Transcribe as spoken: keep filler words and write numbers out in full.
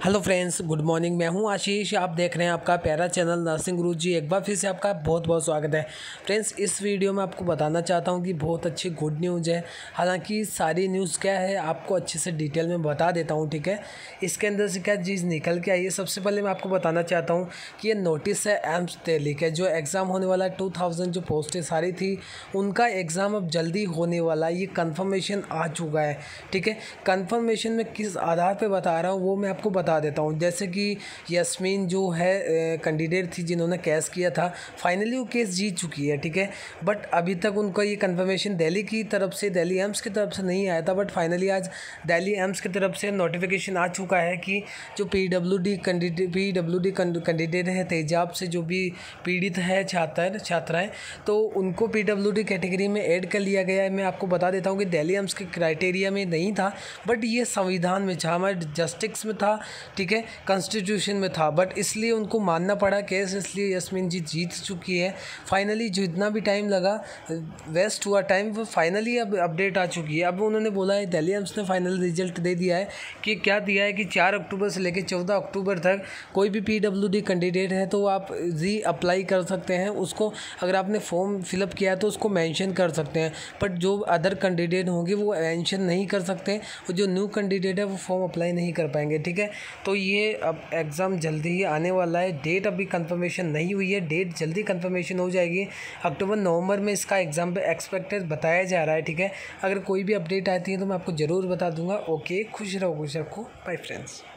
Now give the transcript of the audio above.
Hello friends, good morning. मैं हूं आशीष। आप देख रहे हैं आपका प्यारा चैनल नर्सिंग गुरु जी। एक बार फिर से आपका बहुत बहुत स्वागत है। फ्रेंड्स, इस वीडियो में आपको बताना चाहता हूं कि बहुत अच्छी गुड न्यूज़ है। हालांकि सारी न्यूज़ क्या है आपको अच्छे से डिटेल में बता देता हूं, ठीक है। इसके अंदर से क्या चीज़ निकल के आई है, सबसे पहले मैं आपको बताना चाहता हूँ कि ये नोटिस है एम्स दिल्ली के, जो एग्ज़ाम होने वाला टू थाउजेंड जो पोस्टें सारी थी उनका एग्ज़ाम अब जल्दी होने वाला है। ये कन्फर्मेशन आ चुका है, ठीक है। कन्फर्मेशन में किस आधार पर बता रहा हूँ वो मैं आपको बता देता हूँ। जैसे कि यास्मीन जो है कैंडिडेट थी जिन्होंने केस किया था, फाइनली वो केस जीत चुकी है, ठीक है। बट अभी तक उनका ये कंफर्मेशन दिल्ली की तरफ से, दिल्ली एम्स की तरफ से नहीं आया था। बट फाइनली आज दिल्ली एम्स की तरफ से नोटिफिकेशन आ चुका है कि जो P W D candidate P W D candidate है, तेजाब से जो भी पीड़ित है छात्र छात्राएँ, तो उनको पी डब्ल्यू डी कैटेगरी में ऐड कर लिया गया है। मैं आपको बता देता हूँ कि दिल्ली एम्स के क्राइटेरिया में नहीं था, बट ये संविधान में था, हमारे जस्टिस में था, ठीक है, कॉन्स्टिट्यूशन में था। बट इसलिए उनको मानना पड़ा केस, इसलिए यास्मीन जी जीत चुकी है। फाइनली जितना भी टाइम लगा वेस्ट हुआ टाइम, वो फाइनली अब अपडेट आ चुकी है। अब उन्होंने बोला है, दिल्ली एम्स ने फाइनल रिजल्ट दे दिया है कि क्या दिया है कि चार अक्टूबर से लेकर चौदह अक्टूबर तक कोई भी पीडब्ल्यूडी कैंडिडेट है तो आप री अप्लाई कर सकते हैं। उसको अगर आपने फॉर्म फिलअप किया है तो उसको मेंशन कर सकते हैं, बट जो अदर कैंडिडेट होंगे वो मेंशन नहीं कर सकते, और जो न्यू कैंडिडेट है वो फॉर्म अप्लाई नहीं कर पाएंगे, ठीक है। तो ये अब एग्ज़ाम जल्दी ही आने वाला है। डेट अभी कंफर्मेशन नहीं हुई है, डेट जल्दी कंफर्मेशन हो जाएगी। अक्टूबर नवंबर में इसका एग्ज़ाम पे एक्सपेक्टेड बताया जा रहा है, ठीक है। अगर कोई भी अपडेट आती है तो मैं आपको ज़रूर बता दूंगा। ओके, खुश रहो, खुश रखो, बाय फ्रेंड्स।